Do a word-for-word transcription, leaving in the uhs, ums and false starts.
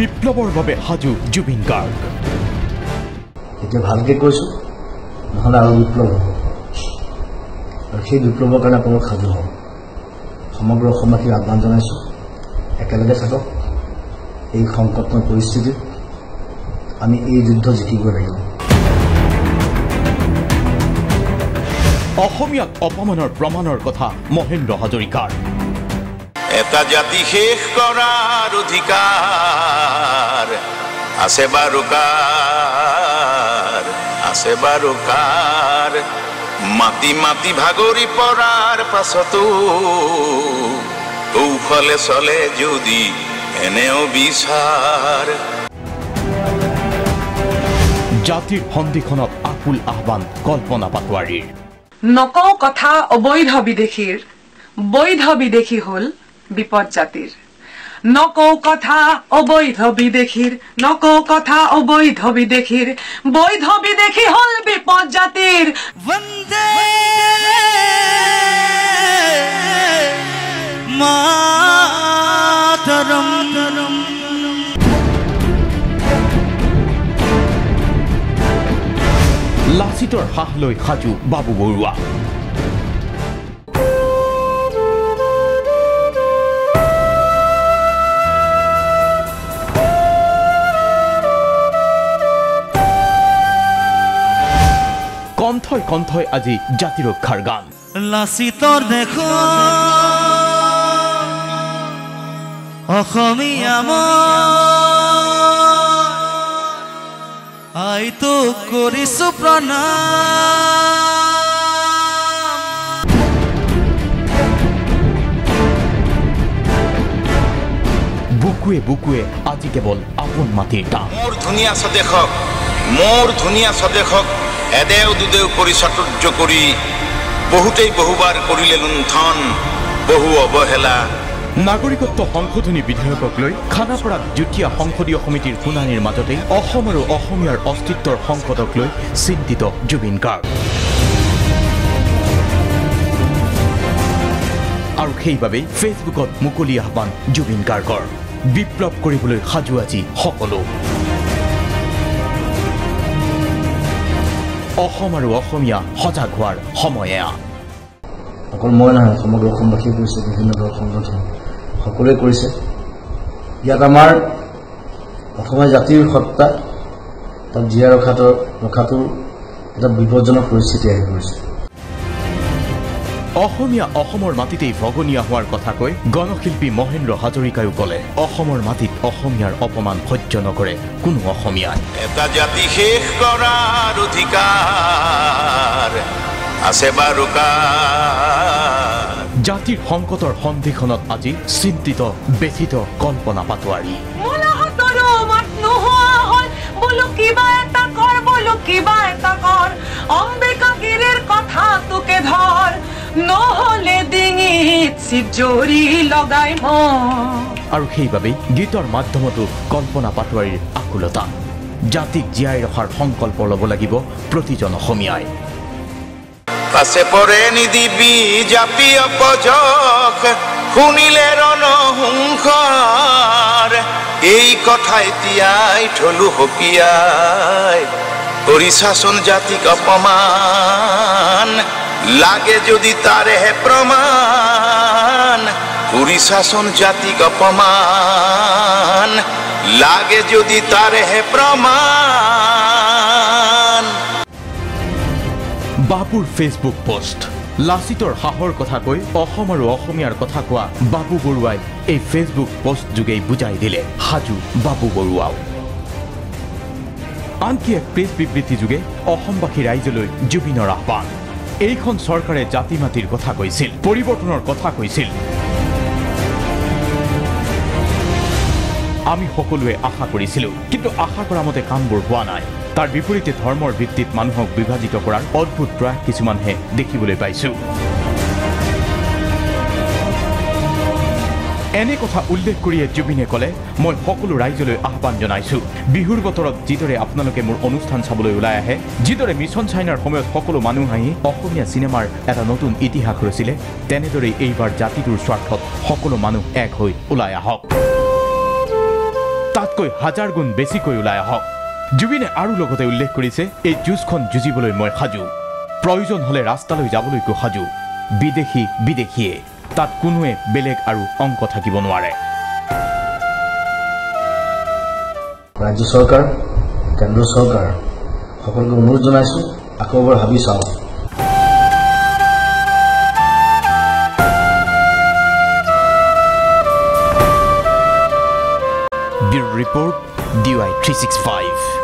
বিপ্লৱৰ বাবে সাজু জুবিন গাৰ্গ এতিয়া ভালকৈ কৈছোঁ নহ'লে আৰু বিপ্লৱ হ'ব আৰু সেই বিপ্লৱৰ কাৰণে আপোনালোক সাজু হ'ব সমগ্ৰ অসমবাসীক আহ্বান জনাইছোঁ একেলগে থাকক এই সংকটময় পৰিস্থিতিত আমি এই যুদ্ধ জিকিব লাগিব অসমীয়াক অপমানৰ প্ৰমাণৰ কথা মহেন্দ্ৰ হাজৰিকাৰ এটা জাতি শেষ কৰাৰ অধিকাৰ আছে বাৰু কাৰ আছে বাৰু কাৰ মাটি মাটি ভাগৰি পৰাৰ পাছতো কৌশলে চলে যদি এনেও বিচাৰ জাতিৰ সন্ধিখনত আকুল আহ্বান কল্পনা পাটোৱাৰীৰ নকওঁ কথা অবৈধ বিদেশীৰ বৈধ বিদেশী হল বিপদ জাতিৰ নকওঁ কথা অবৈধ বিদেশীৰ নকওঁ কথা অবৈধ বিদেশীৰ বৈধ বিদেশী হল বিপদ জাতিৰ বন্দে মাতরম লাচিতৰ হাঁহ লৈ সাজু বাবু বৰুৱা কণ্ঠই কণ্ঠই আজি জাতি ৰক্ষাৰ গান লাচিতৰ দেশ অসমীয়া আইতো কৰিছো প্ৰণাম বুকুৱে বুকুৱে আজি কেৱল আপোন মাটিৰ টান মোৰ ধুনীয়া স্বদেশক মোৰ ধুনীয়া স্বদেশক এদেও দুদেও কৰি চাতুৰ্য কৰি বহুতেই বহুবাৰ কৰিলে লুণ্ঠন বহু অৱহেলা নাগৰিকত্ব সংশোধনী বিধেয়কক লৈ খানাপাৰাত যুটীয়া সংসদীয় সমিতিৰ শুনানিৰ মাজতেই অসম আৰু অসমীয়াৰ অস্তিত্বৰ সংকটক লৈ চিন্তিত জুবিন গাৰ্গ আৰু সেইবাবেই ফেচবুকত মুকলি আহ্বান জুবিন গাৰ্গৰ বিপ্লৱ কৰিবলৈ সাজু আজি সকলো অসম আৰু অসমীয়া সজাগ হোৱাৰ সময় এয়া অকল মই নহয় সমগ্ৰ অসমবাসীয়ে কৰিছে বিভিন্ন দল সংগঠন সকলোৱে কৰিছে ইয়াত আমাৰ অসমীয়া জাতিৰ সত্তা তাক জীয়াই ৰখাটো ৰখাটো এটা বিপদজনক পৰিস্থিতি আহি পৰিছে অসমীয়া অসমৰ মাটিতেই ভগনীয়া হোৱাৰ কথা কৈ গণশিল্পী মহেন্দ্ৰ হাজৰিকায়ো ক'লে অসমৰ মাটিত অসমীয়াৰ অপমান সহ্য নকৰে কোনো অসমীয়াই এটা জাতি শেষ কৰাৰ অধিকাৰ আছে বাৰু কাৰ জাতিৰ সংকটৰ সন্ধিখনত আজি চিন্তিত ব্যথিত কল্পনা পাটোৱাৰী বলো কিবা এটা কর বলো কিবা এটা কর অম্বিকা গিরের কথা তোকে ধর নহলে ডিঙিত চিজৰি লগাই ম আৰু সেইবাবেই গীতৰ মাধ্যমতো কল্পনা পাটোৱাৰীৰ আকুলতা জাতিক জীয়াই ৰখাৰ সংকল্প ল'ব লাগিব প্ৰতিজন অসমীয়াই পাছে পৰে নিদিবি জাপি অপজক শুনিলে ৰণসংসাৰ এই কথা এতিয়াই থলো হকিয়াই কৰিছাচোন জাতিক অপমান লাগে যদি তাৰেহে প্ৰমাণ কৰিছাচোন জাতিক অপমান লাগে যদি তাৰেহে প্ৰমাণ বাবুৰ ফেচবুক পোষ্ট লাচিতৰ সাহৰ কথা কৈ অসম আৰু অসমীয়াৰ কথা কোৱা বাবু বৰুৱাই এই ফেচবুক পোষ্ট যোগে বুজাই দিলে সাজু বাবু বৰুৱাও আনকি এক প্ৰেছ বিবৃতি যোগে অসমবাসী ৰাইজলৈ জুবিনৰ আহ্বান এইখন চৰকাৰে জাতি মাটিৰ কথা কৈছিল পৰিৱৰ্তনৰ কথা কৈছিল আমি সকলোৱে আশা কৰিছিলো কিন্তু আশা কৰা মতে কামবোৰ হোৱা নাই তাৰ বিপৰীতে ধৰ্মৰ ভিত্তিত মানুহক বিভাজিত কৰাৰ অদ্ভুত প্ৰয়াস কিছুমানহে দেখিবলৈ পাইছো এনে কথা উল্লেখ কৰিয়ে জুবিনে ক'লে মই সকলো ৰাইজলৈ আহ্বান জনাইছো বিহুৰ বতৰত যিদৰে আপোনালোকে মোৰ অনুষ্ঠান চাবলৈ ওলাই আহে যিদৰে মিছন চাইনাৰ সময়ত সকলো মানুহ আহি অসমীয়া চিনেমাৰ এটা নতুন ইতিহাস ৰচিলে তেনেদৰে এইবাৰ জাতিটোৰ স্বাৰ্থত সকলো মানুহ এক হৈ ওলাই আহক তাতকৈ হাজাৰ গুণ বেছিকৈ ওলাই আহক জুবিনে আৰু লগতে উল্লেখ কৰিছে এই যুঁজখন যুঁজিবলৈ মই সাজু প্ৰয়োজন হলে ৰাস্তালৈ যাবলৈকো সাজু বিদেশী বিদেশীয়ে তাত কোনোৱে বেলেগ আৰু অংক থাকিব নোৱাৰে ৰাজ্য চৰকাৰ কেন্দ্ৰ চৰকাৰ সকলোকে অনুৰোধ জনাইছো আকৌ এবাৰ ভাবি চাওক Bureau Report D Y three sixty-five